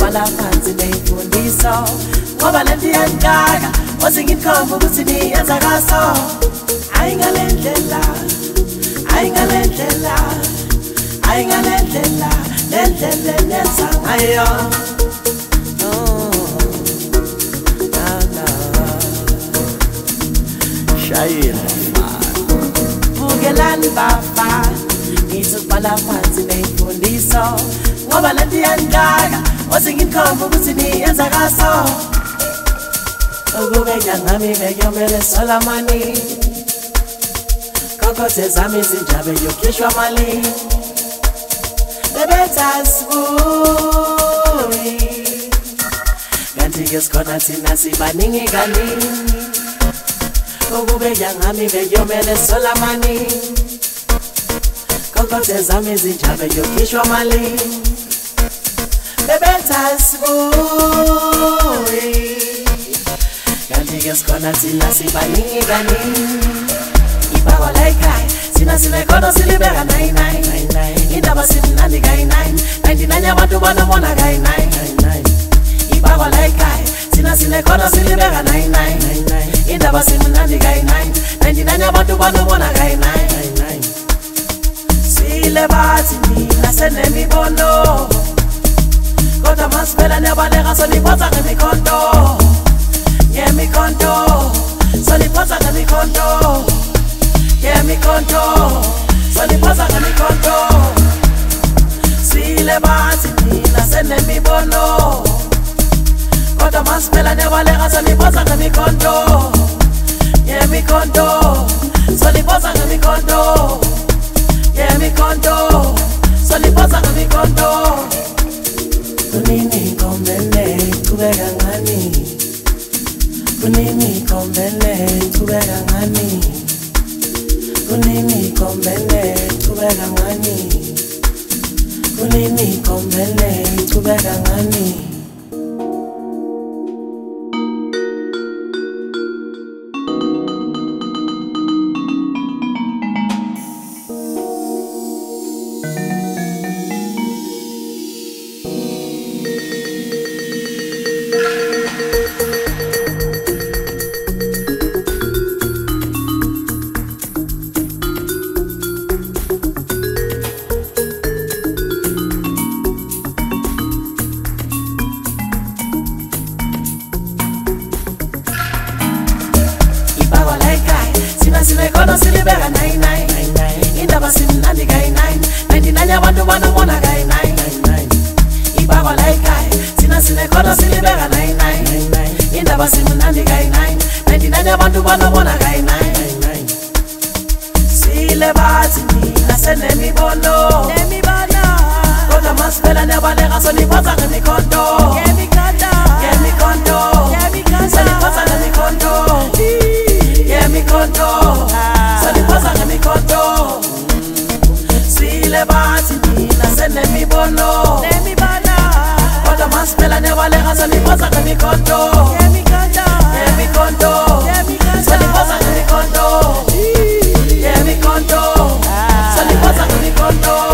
ngizobhala phansi ney'mfundiso ngoba lento iyangiqaka oze ngikhombe ukuthi niyenza kaso ayi ngale ndlela le ndlela nenza ngayo bukelani bafana ngizobhala phansi ney'mfundiso ngoba lento iyangiqaka oze ngikhombe ukuthi niyenza kaso ukube nyangami bekuyomele Solomoni kokothe zami izinjabe yokhishwa mali bebetasibuyi kanti-ke sikhona thina sibaningi kaningi ukube nyangami bekuyomele Solomoni kokothe zami izinjabe yokhishwa mali bebetasibuyi kanti-ke sikhona thina sibaningi kaningi ibakwa la ekhaya thina sinekhono silibeka 99 indaba simnandi kayi-9 99 abantu banobona kayi-9 ibakwa la ekhaya thina sinekhono silibeka 99 indaba simnandi kayi-9 99 abantu banobona kayi-9 sile bathi mina senemibono kodwa masivela nebaleka soniphosa ngemikhonto soniphosa ngemikhonto soniphosa ngemikhonto sile bathi mina senemibono kodwa masivela nebaleka soniphosa ngemikhonto soniphosa ngemikhonto soniphosa ngemikhonto kunini kombele kubeka ngani kunini kombele kubeka ngani kunini kombele kubeka ngani kunini kombele kubeka ngani sinekhono silibeka 99 indaba simnandi kayi-9 99 abantu banobona kayi-9 ibakwa la ekhaya thina sinekhono silibeka 99 indaba simnandi kayi-9 99 abantu banobona kayi-9 sile bathi mina senemibono kodwa masivela nebaleka soniphosa ngemikhonto soniphosa ngemikhonto soniphosa ngemikhonto sile bathi mina senemibono kodwa masivela nebaleka soniphosa ngemikhonto soniphosa ngemikhonto soniphosa ngemikhonto